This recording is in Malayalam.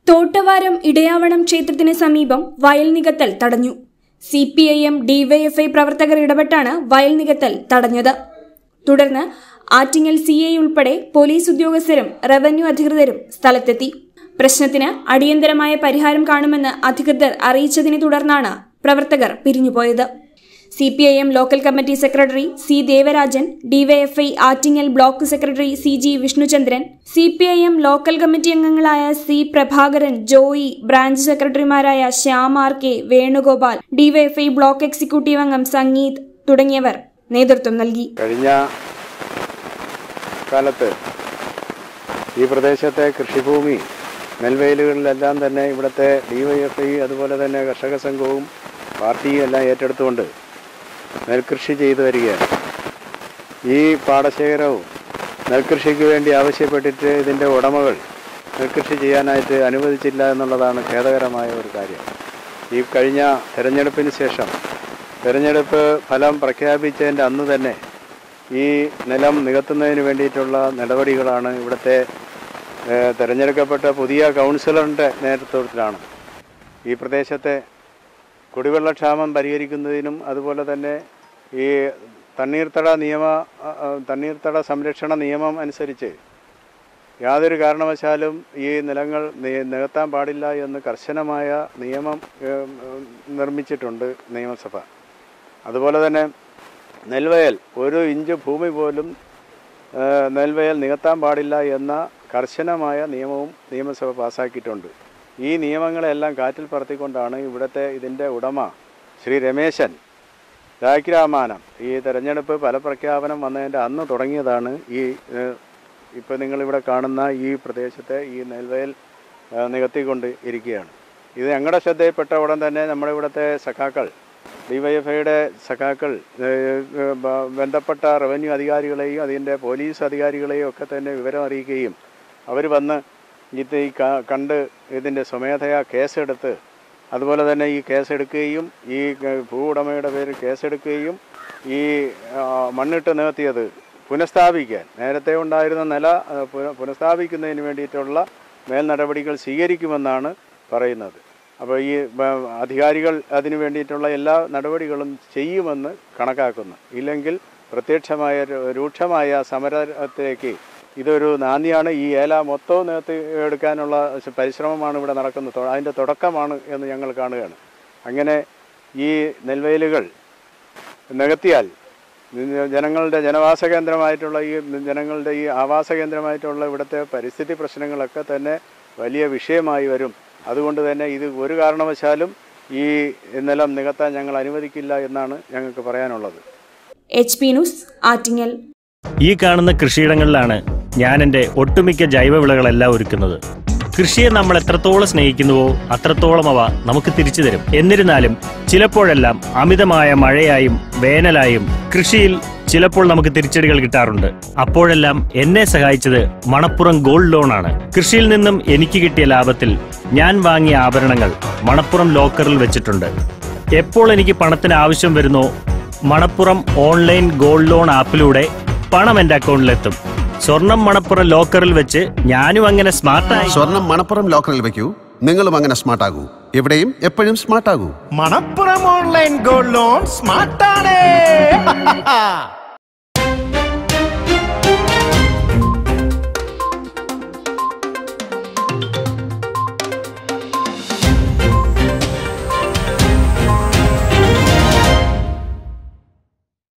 തോട്ടവാരം ഇടയാവണം ക്ഷേത്രത്തിന് സമീപം വയൽ നികത്തൽ തടഞ്ഞു. CPIM DYFI പ്രവർത്തകർ ഇടപെട്ടാണ് വയൽ നികത്തൽ തടഞ്ഞത്. തുടർന്ന് ആറ്റിങ്ങൽ CI ഉൾപ്പെടെ പോലീസ് ഉദ്യോഗസ്ഥരും റവന്യൂ അധികൃതരും സ്ഥലത്തെത്തി. പ്രശ്നത്തിന് അടിയന്തരമായ പരിഹാരം കാണുമെന്ന് അധികൃതർ അറിയിച്ചതിനെ തുടർന്നാണ് പ്രവർത്തകർ പിരിഞ്ഞുപോയത്. CPIM local committee secretary C. Devarajan, DYFI Attingal block secretary CG Vishnuchandran, CPIM local committee അംഗങ്ങളായ C. പ്രഭാകരൻ, ജോയി, ബ്രാഞ്ച് സെക്രട്ടറിമാരായ Shyam R. K. Venugopal, DYFI block executive അംഗം സംഗീത് തുടങ്ങിയവർ നേതൃത്വം നൽകി. കഴിഞ്ഞ കാലത്ത് ഈ പ്രദേശത്തെ കൃഷിഭൂമി നെൽവയലുകളിലെല്ലാം തന്നെ ഇവിടുത്തെ DYFI അതുപോലെ തന്നെ കർഷക സംഘവും പാർട്ടിയും എല്ലാം ഏറ്റെടുത്തുകൊണ്ട് നെൽകൃഷി ചെയ്തു വരികയാണ്. ഈ പാടശേഖരവും നെൽകൃഷിക്ക് വേണ്ടി ആവശ്യപ്പെട്ടിട്ട് ഇതിൻ്റെ ഉടമകൾ നെൽകൃഷി ചെയ്യാനായിട്ട് അനുവദിച്ചില്ല എന്നുള്ളതാണ് ഖേദകരമായ ഒരു കാര്യം. ഈ കഴിഞ്ഞ തെരഞ്ഞെടുപ്പിന് ശേഷം തെരഞ്ഞെടുപ്പ് ഫലം പ്രഖ്യാപിച്ചതിൻ്റെ അന്ന് തന്നെ ഈ നിലം നികത്തുന്നതിന് വേണ്ടിയിട്ടുള്ള നടപടികളാണ് ഇവിടുത്തെ തെരഞ്ഞെടുക്കപ്പെട്ട പുതിയ കൗൺസിലറിൻ്റെ നേതൃത്വത്തിലാണ് ഈ പ്രദേശത്തെ കുടിവെള്ളക്ഷാമം പരിഹരിക്കുന്നതിനും അതുപോലെ തന്നെ ഈ തണ്ണീർത്തട സംരക്ഷണ നിയമം അനുസരിച്ച് യാതൊരു കാരണവശാലും ഈ നിലങ്ങൾ നികത്താൻ പാടില്ല എന്ന് കർശനമായ നിയമം നിർമ്മിച്ചിട്ടുണ്ട് നിയമസഭ. അതുപോലെ തന്നെ നെൽവയൽ 1 ഇഞ്ച് ഭൂമി പോലും നെൽവയൽ നികത്താൻ പാടില്ല എന്ന കർശനമായ നിയമവും നിയമസഭ പാസ്സാക്കിയിട്ടുണ്ട്. ഈ നിയമങ്ങളെല്ലാം കാറ്റിൽ പറത്തിക്കൊണ്ടാണ് ഇതിൻ്റെ ഉടമ ശ്രീ രമേശൻ രാഗ്രാമാനം ഈ തെരഞ്ഞെടുപ്പ് ഫലപ്രഖ്യാപനം വന്നതിൻ്റെ അന്ന് തുടങ്ങിയതാണ് ഇപ്പോൾ നിങ്ങളിവിടെ കാണുന്ന ഈ പ്രദേശത്തെ ഈ നെൽവയൽ നികത്തിക്കൊണ്ട് ഇരിക്കുകയാണ്. ഇത് ഞങ്ങളുടെ ശ്രദ്ധയിൽപ്പെട്ട ഉടൻ തന്നെ നമ്മുടെ ഇവിടുത്തെ സഖാക്കൾ DYFIയുടെ സഖാക്കൾ ബന്ധപ്പെട്ട റവന്യൂ അധികാരികളെയും അതിൻ്റെ പോലീസ് അധികാരികളെയും ഒക്കെ തന്നെ വിവരം അറിയിക്കുകയും അവർ വന്ന് കണ്ട് ഇതിൻ്റെ സ്വമേധയാ കേസെടുത്ത് അതുപോലെ തന്നെ ഈ കേസെടുക്കുകയും ഈ ഭൂ ഉടമയുടെ പേരിൽ കേസെടുക്കുകയും ഈ മണ്ണിട്ട് നികത്തിയത് പുനഃസ്ഥാപിക്കാൻ നേരത്തെ ഉണ്ടായിരുന്ന നില പുനഃസ്ഥാപിക്കുന്നതിന് വേണ്ടിയിട്ടുള്ള മേൽ നടപടികൾ സ്വീകരിക്കുമെന്നാണ് പറയുന്നത്. അപ്പോൾ ഈ അധികാരികൾ അതിന് വേണ്ടിയിട്ടുള്ള എല്ലാ നടപടികളും ചെയ്യുമെന്ന് കണക്കാക്കുന്നു. ഇല്ലെങ്കിൽ പ്രത്യക്ഷമായ രൂക്ഷമായ സമരത്തിലേക്ക് ഇതൊരു നാന്ദിയാണ്. ഈ ഏല മൊത്തവും നികത്തി എടുക്കാനുള്ള പരിശ്രമമാണ് ഇവിടെ നടക്കുന്നത്. അതിൻ്റെ തുടക്കമാണ് എന്ന് ഞങ്ങൾ കാണുകയാണ്. അങ്ങനെ ഈ നെൽവയലുകൾ നികത്തിയാൽ ജനങ്ങളുടെ ജനവാസ കേന്ദ്രമായിട്ടുള്ള ജനങ്ങളുടെ ആവാസ കേന്ദ്രമായിട്ടുള്ള ഇവിടുത്തെ പരിസ്ഥിതി പ്രശ്നങ്ങളൊക്കെ തന്നെ വലിയ വിഷയമായി വരും. അതുകൊണ്ട് തന്നെ ഇത് ഒരു കാരണവശാലും ഈ നിലം നികത്താൻ ഞങ്ങൾ അനുവദിക്കില്ല എന്നാണ് ഞങ്ങൾക്ക് പറയാനുള്ളത്. HP news Attingal. ഈ കാണുന്ന കൃഷിയിടങ്ങളിലാണ് ഞാൻ എൻ്റെ ഒട്ടുമിക്ക ജൈവവിളകളെല്ലാം ഒരുക്കുന്നത്. കൃഷിയെ നമ്മൾ എത്രത്തോളം സ്നേഹിക്കുന്നുവോ അത്രത്തോളം അവ നമുക്ക് തിരിച്ചു തരും. എന്നിരുന്നാലും ചിലപ്പോഴെല്ലാം അമിതമായ മഴയായും വേനലായും കൃഷിയിൽ ചിലപ്പോൾ നമുക്ക് തിരിച്ചടികൾ കിട്ടാറുണ്ട്. അപ്പോഴെല്ലാം എന്നെ സഹായിച്ചത് മണപ്പുറം ഗോൾഡ് ലോൺ ആണ്. കൃഷിയിൽ നിന്നും എനിക്ക് കിട്ടിയ ലാഭത്തിൽ ഞാൻ വാങ്ങിയ ആഭരണങ്ങൾ മണപ്പുറം ലോക്കറിൽ വെച്ചിട്ടുണ്ട്. എപ്പോൾ എനിക്ക് പണത്തിന് ആവശ്യം വരുന്നോ മണപ്പുറം ഓൺലൈൻ ഗോൾഡ് ലോൺ ആപ്പിലൂടെ പണം എൻ്റെ അക്കൗണ്ടിലെത്തും. സ്വർണം മണപ്പുറം ലോക്കറിൽ വെച്ച് ഞാനും അങ്ങനെ സ്മാർട്ടായി. സ്വർണം മണപ്പുറം ലോക്കറിൽ വെക്കൂ, നിങ്ങളും അങ്ങനെ സ്മാർട്ട് ആകൂ. എവിടെയും എപ്പോഴും സ്മാർട്ട് ആകൂ. Manappuram online gold loan സ്മാർട്ടാണ്.